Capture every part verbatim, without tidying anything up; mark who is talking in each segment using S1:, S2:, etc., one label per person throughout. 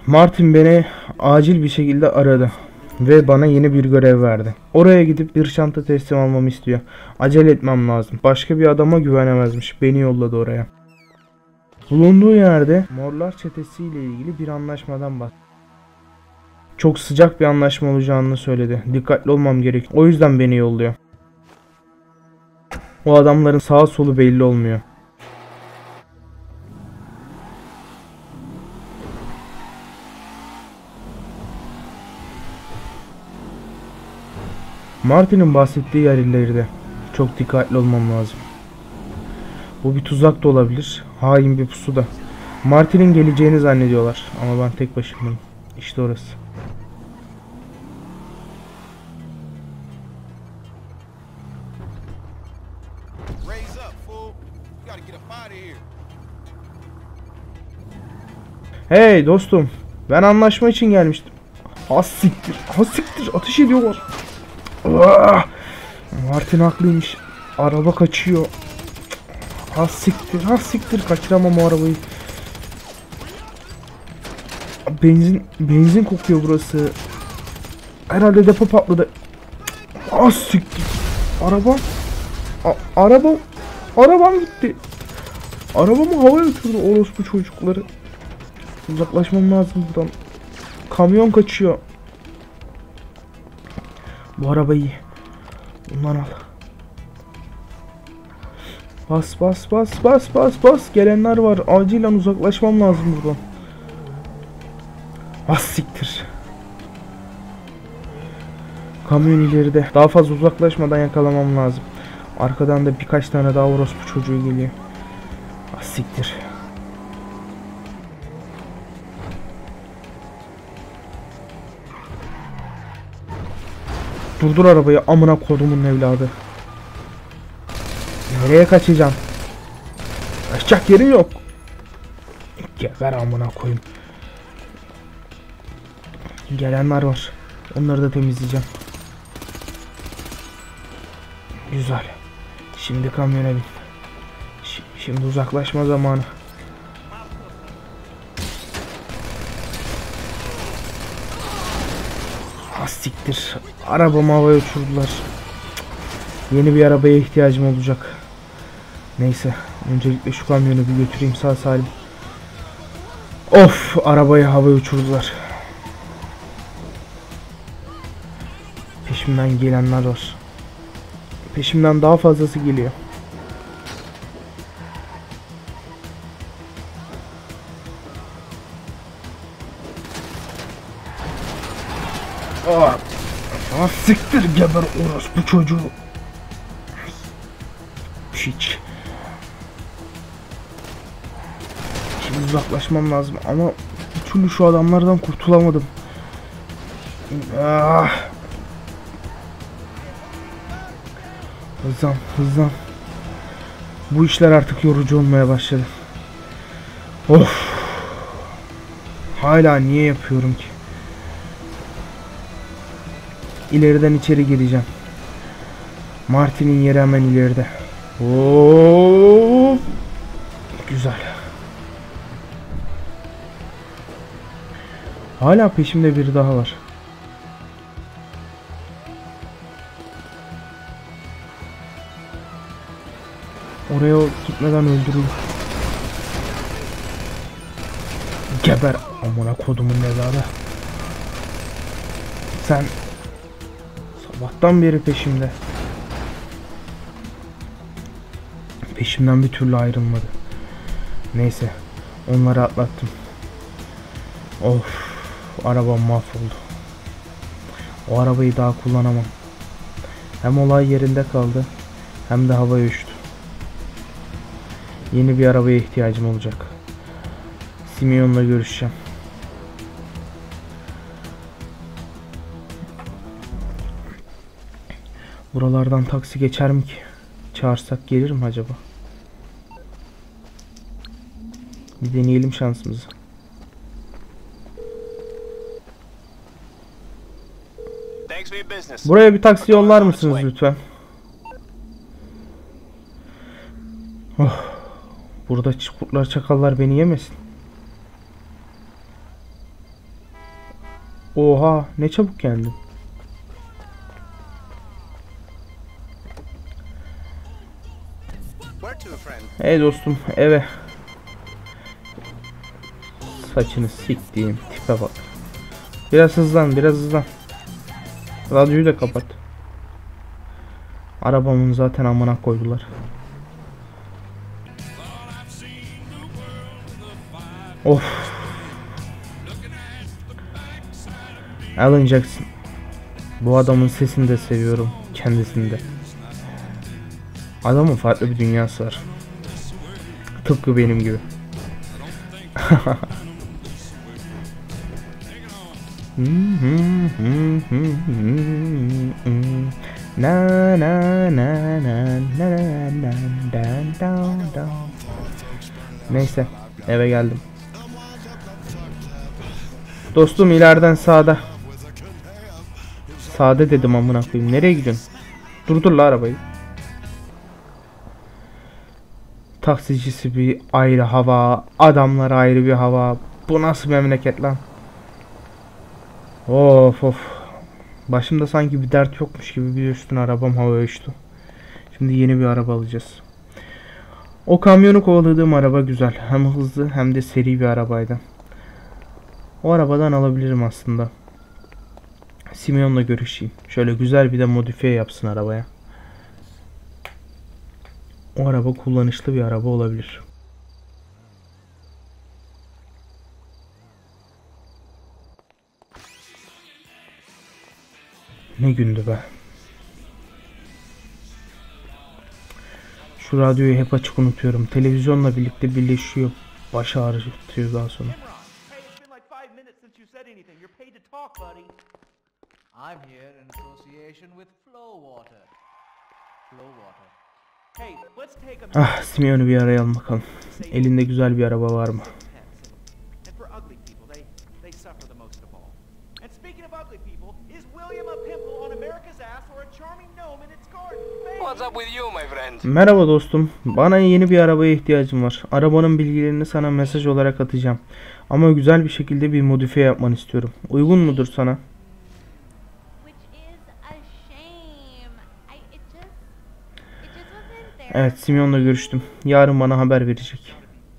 S1: Martin beni acil bir şekilde aradı ve bana yeni bir görev verdi. Oraya gidip bir çanta teslim almamı istiyor. Acele etmem lazım. Başka bir adama güvenemezmiş. Beni yolladı oraya. Bulunduğu yerde Morlar çetesiyle ilgili bir anlaşmadan bahsetti. Çok sıcak bir anlaşma olacağını söyledi. Dikkatli olmam gerek. O yüzden beni yolluyor. O adamların sağ solu belli olmuyor. Martin'in bahsettiği yer ileride. Çok dikkatli olmam lazım. Bu bir tuzak da olabilir. Hain bir pusu da. Martin'in geleceğini zannediyorlar. Ama ben tek başımayım. İşte orası. Hey dostum. Ben anlaşma için gelmiştim. Ha siktir. Ha siktir. Ateş ediyorlar. Ah! Martin haklıymış. Araba kaçıyor. Ha siktir. Ha siktir. Kaçıramam o arabayı. Benzin benzin kokuyor burası. Herhalde depo patladı. Ha siktir. Araba. A araba. Arabam gitti. Arabamı havaya uçurdu orospu çocukları. Uzaklaşmam lazım buradan. Kamyon kaçıyor. Bu arabayı bundan al. Bas bas bas bas bas bas. Gelenler var. Acilen uzaklaşmam lazım buradan. Ah siktir. Kamyon ileride. Daha fazla uzaklaşmadan yakalamam lazım. Arkadan da birkaç tane daha orospu çocuğu geliyor. Ah siktir. Durdur arabayı amına kodumun evladı. Nereye kaçacağım? Kaçacak yerim yok. Geber amına koyayım. Gelenler var. Onları da temizleyeceğim. Güzel. Şimdi kamyona bin. Ş şimdi uzaklaşma zamanı. Ha siktir. Arabamı havaya uçurdular. Yeni bir arabaya ihtiyacım olacak. Neyse. Öncelikle şu kamyonu bir götüreyim sağ salim. Of! Arabayı havaya uçurdular. Peşimden gelenler var. Peşimden daha fazlası geliyor. Ah, ah siktir geber orospu çocuğu. Hiç. Şimdi uzaklaşmam lazım ama bir türlü şu adamlardan kurtulamadım. Ah. Hızlan, hızlan. Bu işler artık yorucu olmaya başladı. Of. Hala niye yapıyorum ki? İleriden içeri gireceğim. Martin'in yeri hemen ileride. Oo. Güzel. Hala peşimde biri daha var. Oraya gitmeden öldürürüm. Geber amına kodumun evladı. Sen sabahtan beri peşimde. Peşimden bir türlü ayrılmadı. Neyse, onları atlattım. Of, arabam mahvoldu. O arabayı daha kullanamam. Hem olay yerinde kaldı, hem de havaya uçtu. Yeni bir arabaya ihtiyacım olacak. Simeon'la görüşeceğim. Buralardan taksi geçer mi ki? Çağırsak gelir mi acaba? Bir deneyelim şansımızı. Buraya bir taksi yollar mısınız lütfen? Oh, burada kurtlar çakallar beni yemesin. Oha, ne çabuk geldin. Hey dostum, eve. Saçını siktiğim tipe bak. Biraz hızlan, biraz hızlan. Radyoyu da kapat. Arabamın zaten amına koydular. Of. Alan Jackson. Bu adamın sesini de seviyorum, kendisini de. Adamın farklı bir dünyası var. Tıpkı benim gibi. Na na na na na na na. Neyse, eve geldim. Dostum ileriden sağda. Sağda dedim amına koyayım. Nereye gidiyorsun? Durdur la arabayı. Taksicisi bir ayrı hava, adamlar ayrı bir hava. Bu nasıl memleket lan? Of of. Başımda sanki bir dert yokmuş gibi bir üstüne arabam havaya uçtu. Şimdi yeni bir araba alacağız. O kamyonu kovaladığım araba güzel. Hem hızlı hem de seri bir arabaydı. O arabadan alabilirim aslında. Simeon'la görüşeyim. Şöyle güzel bir de modifiye yapsın arabaya. O araba kullanışlı bir araba olabilir. Ne gündü be. Şu radyoyu hep açık unutuyorum. Televizyonla birlikte birleşiyor. Baş ağrıtıyor daha sonra. Ah, Simeon'u bir arayalım bakalım. Elinde güzel bir araba var mı? Merhaba dostum. Bana yeni bir arabaya ihtiyacım var. Arabanın bilgilerini sana mesaj olarak atacağım. Ama güzel bir şekilde bir modifiye yapmanı istiyorum. Uygun mudur sana? Evet, Simeon'la görüştüm. Yarın bana haber verecek.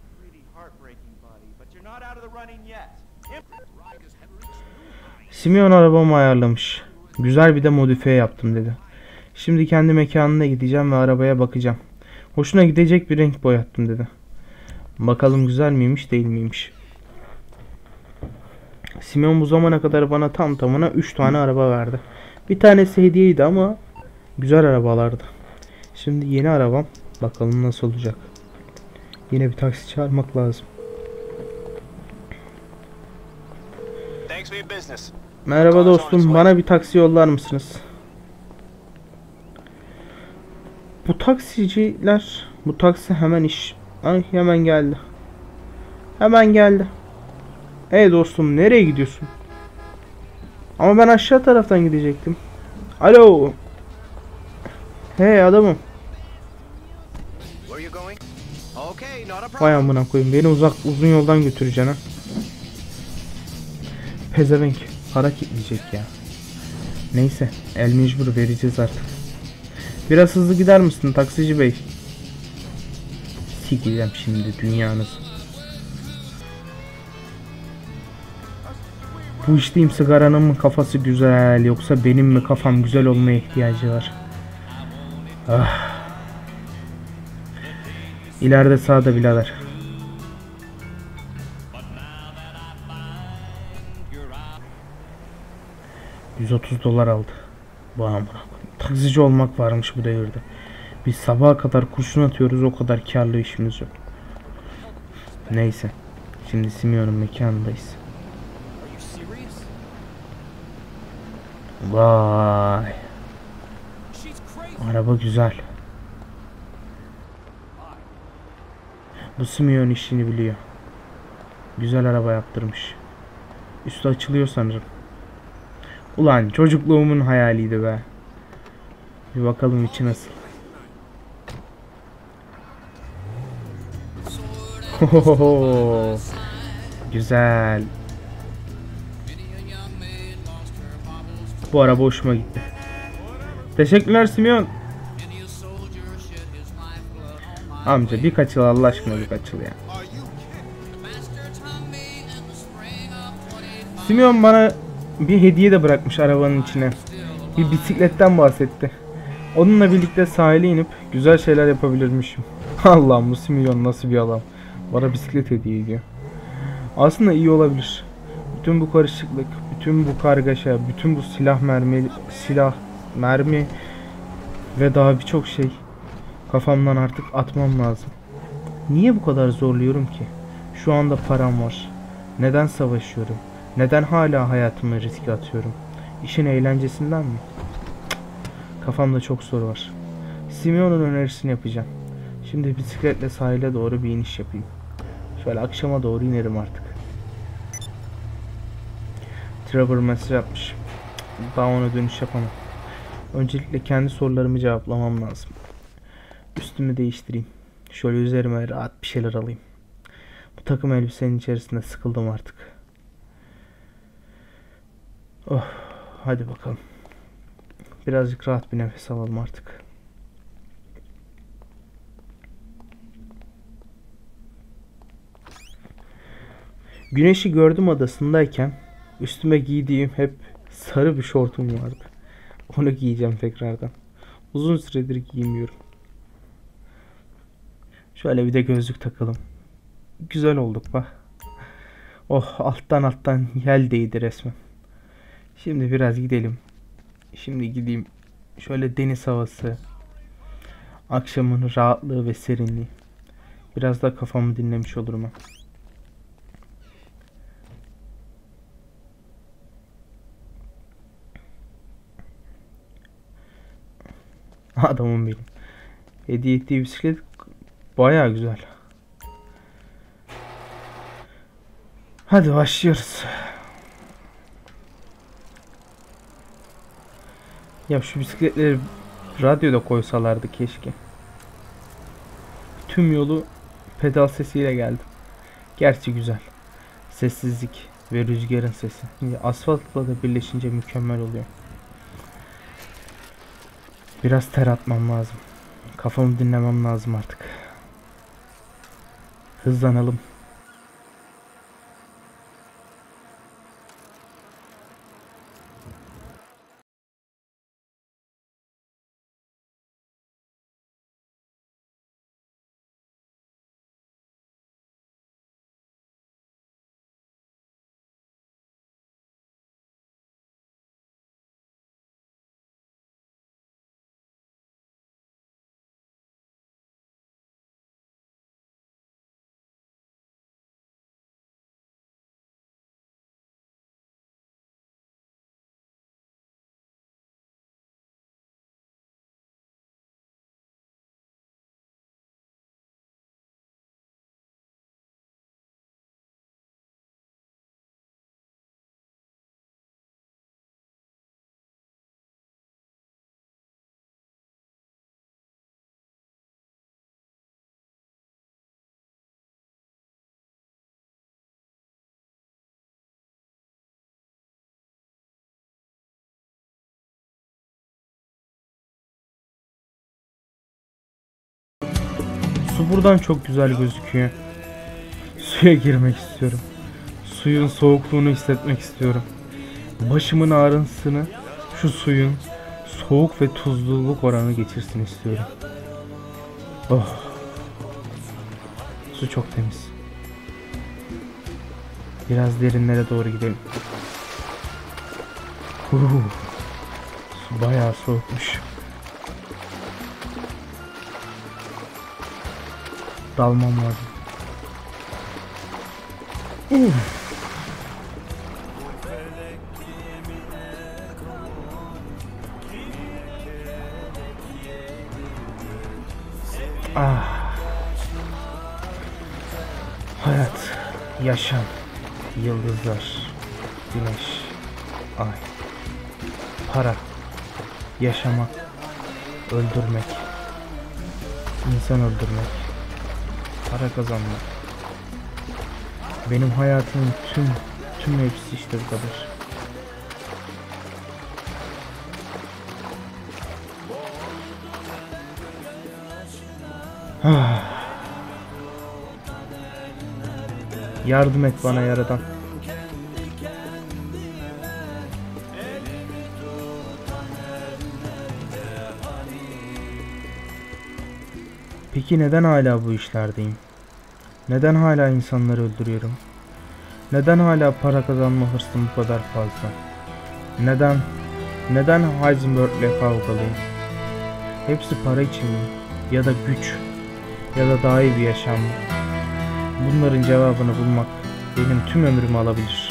S1: Simeon arabamı ayarlamış. Güzel bir de modifiye yaptım dedi. Şimdi kendi mekanına gideceğim ve arabaya bakacağım. Hoşuna gidecek bir renk boyattım dedi. Bakalım güzel miymiş değil miymiş. Simeon bu zamana kadar bana tam tamına üç tane araba verdi. Bir tanesi hediyeydi ama güzel arabalardı. Şimdi yeni arabam. Bakalım nasıl olacak. Yine bir taksi çağırmak lazım. Merhaba dostum. Bana bir taksi yollar mısınız? Bu taksiciler, bu taksi hemen iş. Ay, hemen geldi. Hemen geldi. Hey dostum, nereye gidiyorsun? Ama ben aşağı taraftan gidecektim. Alo. Hey adamım. Vay amına koyayım, beni uzak uzun yoldan götüreceksin ha. Pezevenk para kitleyecek ya. Neyse, el mecbur vereceğiz artık. Biraz hızlı gider misin taksici bey? Sikeceğim şimdi dünyanız. Bu içtiğim sigaranın mı kafası güzel, yoksa benim mi kafam güzel olmaya ihtiyacı var? Ah. İleride sağda birader. yüz otuz dolar aldı. Bu amına. Taksici olmak varmış bu devirde. Biz sabaha kadar kurşun atıyoruz, o kadar karlı işimiz yok. Neyse. Şimdi Simeon'un mekanındayız. Vay. Araba güzel. Bu Simeon işini biliyor. Güzel araba yaptırmış. Üstü açılıyor sanırım. Ulan çocukluğumun hayaliydi be. Bir bakalım içi nasıl. Hohoho. Güzel. Bu araba hoşuma gitti. Teşekkürler Simeon. Amca birkaç yıl, Allah aşkına birkaç yıl ya. Simeon bana bir hediye de bırakmış arabanın içine. Bir bisikletten bahsetti. Onunla birlikte sahile inip güzel şeyler yapabilirmişim. Allah'ım, bu Simeon nasıl bir adam. Bana bisiklet hediye ediyor. Aslında iyi olabilir. Bütün bu karışıklık, bütün bu kargaşa, bütün bu silah mermi, silah, mermi ve daha birçok şey kafamdan artık atmam lazım. Niye bu kadar zorluyorum ki? Şu anda param var. Neden savaşıyorum? Neden hala hayatımı riske atıyorum? İşin eğlencesinden mi? Cık. Kafamda çok soru var. Simeon'un önerisini yapacağım. Şimdi bisikletle sahile doğru bir iniş yapayım. Şöyle akşama doğru inerim artık. Trevor mesaj atmış. Daha ona dönüş yapamam. Öncelikle kendi sorularımı cevaplamam lazım. Üstümü değiştireyim. Şöyle üzerime rahat bir şeyler alayım. Bu takım elbisenin içerisinde sıkıldım artık. Oh, hadi bakalım. Birazcık rahat bir nefes alalım artık. Güneşi gördüm adasındayken üstüme giydiğim hep sarı bir şortum vardı. Onu giyeceğim tekrardan. Uzun süredir giymiyorum. Şöyle bir de gözlük takalım. Güzel olduk bak. Oh, alttan alttan yel değdi resmen. Şimdi biraz gidelim. Şimdi gideyim. Şöyle deniz havası. Akşamın rahatlığı ve serinliği. Biraz da kafamı dinlemiş olurum ha. Adamım benim. Hediye ettiği bisiklet bayağı güzel. Hadi başlıyoruz. Ya şu bisikletleri radyoda koysalardı keşke. Tüm yolu pedal sesiyle geldim. Gerçi güzel. Sessizlik ve rüzgarın sesi. Asfaltla da birleşince mükemmel oluyor. Biraz ter atmam lazım. Kafamı dinlemem lazım artık. Hızlanalım. Su buradan çok güzel gözüküyor. Suya girmek istiyorum. Suyun soğukluğunu hissetmek istiyorum. Başımın ağrısını şu suyun soğuk ve tuzluluk oranı geçirsin istiyorum. Oh. Su çok temiz. Biraz derinlere doğru gidelim. Uuu. Su bayağı soğukmuş. Dalmam lazım. Uf. Ah. Hayat, yaşam, yıldızlar, güneş, ay, para, yaşamak, öldürmek, insan öldürmek, para kazanmak. Benim hayatımın tüm tüm hepsi işte bu kadar. Yardım et bana Yaradan. Peki neden hala bu işlerdeyim? Neden hala insanları öldürüyorum? Neden hala para kazanma hırsım bu kadar fazla? Neden? Neden Heisenberg'le kavgalıyım? Hepsi para için mi? Ya da güç? Ya da daha iyi bir yaşam mı? Bunların cevabını bulmak benim tüm ömrümü alabilir.